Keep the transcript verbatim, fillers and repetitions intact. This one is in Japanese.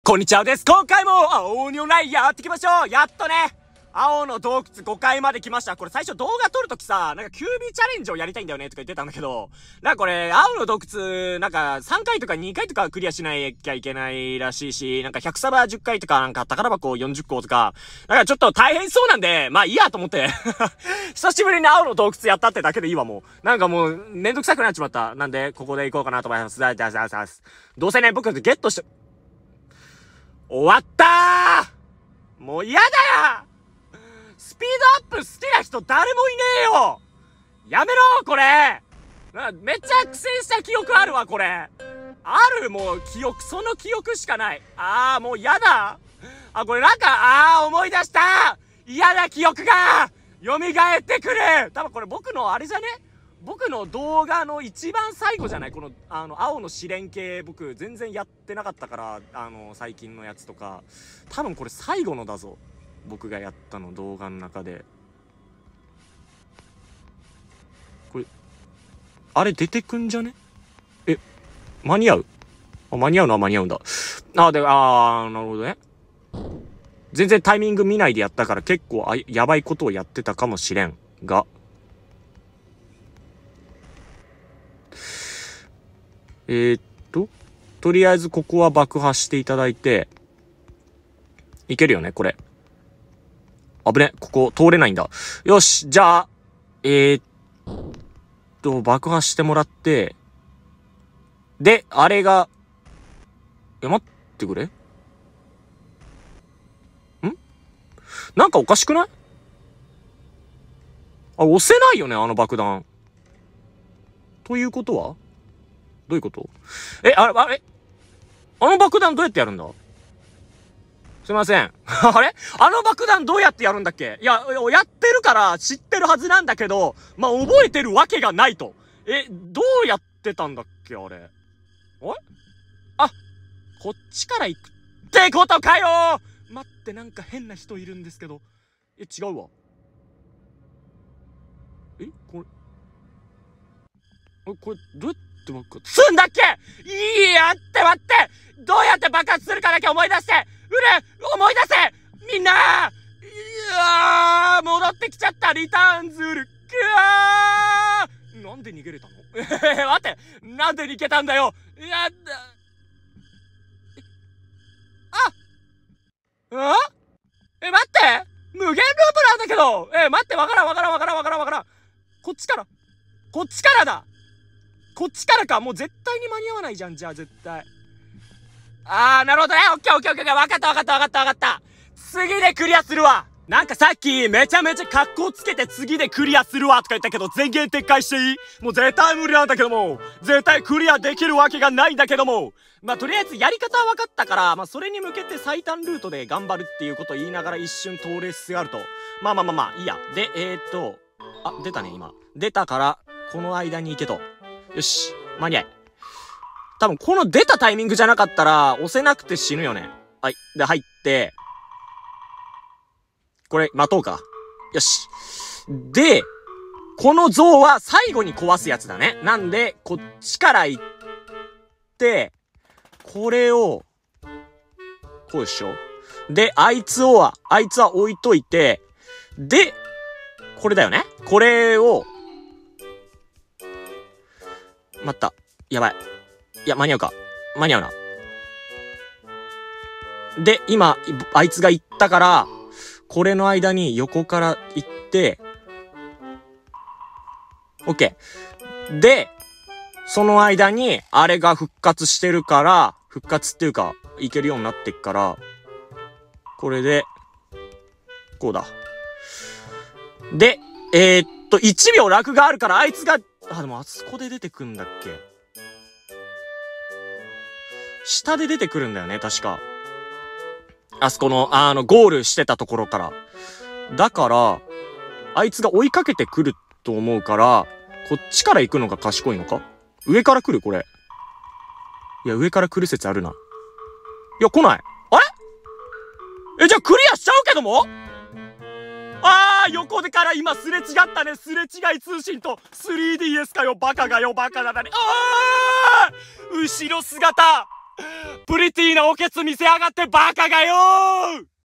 こんにちはです。今回も青鬼オンラインやっていきましょう。やっとね、青の洞窟ごかいまで来ました。これ最初動画撮るときさ、なんかキュービーチャレンジをやりたいんだよねとか言ってたんだけど、なんかこれ、青の洞窟、なんかさんかいとかにかいとかクリアしなきゃいけないらしいし、なんかひゃくサバじゅっかいとか、なんか宝箱よんじゅっことか、なんかちょっと大変そうなんで、まあいいやと思って。久しぶりに青の洞窟やったってだけでいいわ、もう。なんかもう、めんどくさくなっちまった。なんで、ここで行こうかなと思います。どうせね、僕ゲットして、終わったーもう嫌だよスピードアップ好きな人誰もいねえよやめろこれめっちゃ苦戦した記憶あるわこれあるもう記憶、その記憶しかない。あーもう嫌だあ、これなんか、あー思い出した嫌な記憶が蘇ってくる多分これ僕のあれじゃね僕の動画の一番最後じゃないこの、あの、青の試練系、僕、全然やってなかったから、あの、最近のやつとか。多分これ最後のだぞ。僕がやったの、動画の中で。これ、あれ出てくんじゃねえ、間に合うあ、間に合うのは間に合うんだ。あ、で、あー、なるほどね。全然タイミング見ないでやったから結構あ、やばいことをやってたかもしれんが。えー、っと、とりあえずここは爆破していただいて、いけるよね、これ。危ね、ここ通れないんだ。よし、じゃあ、えー、っと、爆破してもらって、で、あれが、え、待ってくれ。んなんかおかしくない？あ、押せないよね、あの爆弾。ということはどういうこと？え、あれ、あれあの爆弾どうやってやるんだ？すいません。あれあの爆弾どうやってやるんだっけ？いや、やってるから知ってるはずなんだけど、まあ、覚えてるわけがないと。え、どうやってたんだっけあれ。あれあ、こっちから行くってことかよー待って、なんか変な人いるんですけど。え、違うわ。え、これ。え、これ、どうやって爆発すんだっけ？いいやって待ってどうやって爆発するかだけ思い出してうれ思い出せみんなーいやー戻ってきちゃったリターンズールくわーなんで逃げれたのえー、待ってなんで逃げたんだよやだああえ、待って無限ループなんだけどえー、待ってわからんわからんわからんわからんわからんこっちからこっちからだこっちからかもう絶対に間に合わないじゃんじゃあ絶対あーなるほどねオッケーオッケーオッケーわかったわかったわかったわかった次でクリアするわなんかさっきめちゃめちゃ格好つけて次でクリアするわとか言ったけど全言撤回していいもう絶対無理なんだけども絶対クリアできるわけがないんだけどもまあとりあえずやり方は分かったからまあそれに向けて最短ルートで頑張るっていうことを言いながら一瞬通れすがあるとまあまあまあまあいいやでえー、っとあ出たね今出たからこの間に行けとよし間に合い多分この出たタイミングじゃなかったら押せなくて死ぬよねはいで入ってこれ、待とうか。よし。で、この像は最後に壊すやつだね。なんで、こっちから行って、これを、こうでしょ。で、あいつを、あいつは置いといて、で、これだよね。これを、待った。やばい。いや、間に合うか。間に合うな。で、今、あいつが行ったから、これの間に横から行って、オッケー。で、その間に、あれが復活してるから、復活っていうか、いけるようになってっから、これで、こうだ。で、えー、っと、いちびょうラグがあるから、あいつが、あ、でもあそこで出てくんだっけ？下で出てくるんだよね、確か。あそこの、あの、ゴールしてたところから。だから、あいつが追いかけてくると思うから、こっちから行くのが賢いのか？上から来るこれ。いや、上から来る説あるな。いや、来ない。あれ？え、じゃあクリアしちゃうけども？あー、横でから今すれ違ったね。すれ違い通信と スリーディーエス かよ。バカがよ、バカだね。あー！後ろ姿プリティなおけつ見せやがってバカがよー